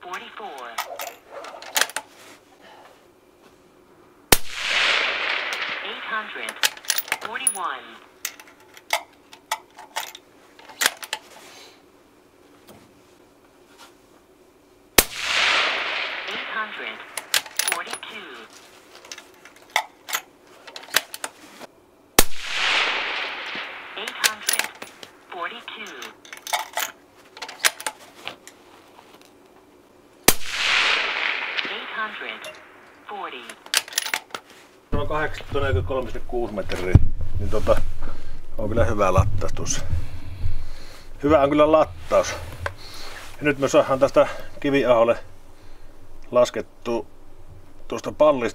Se on 843,6 metriä, niin on kyllä hyvä lattaus tuossa. Hyvä on kyllä lattaus. Ja nyt me saadaan tästä Kiviaholle laskettua tuosta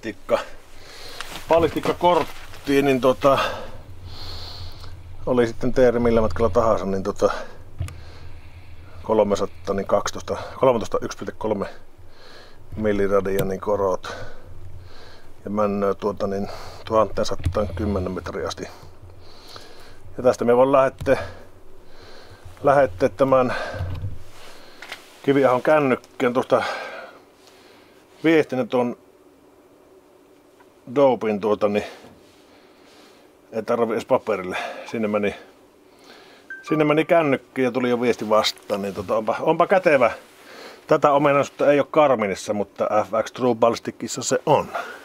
pallistikkakorttiin, niin oli sitten teeri millä matkalla tahansa, niin 13,1,3 milliradia niin korot. Ja männöä 1110 metriä asti. Ja tästä me voin lähettää tämän Kiviahon kännykkään tuosta viestinyt tuon dopin niin ei tarvi edes paperille. Sinne meni kännykki ja tuli jo viesti vastaan, niin onpa kätevä. Tätä ominaisuutta ei ole Garminissa, mutta FX True Ballisticissa se on.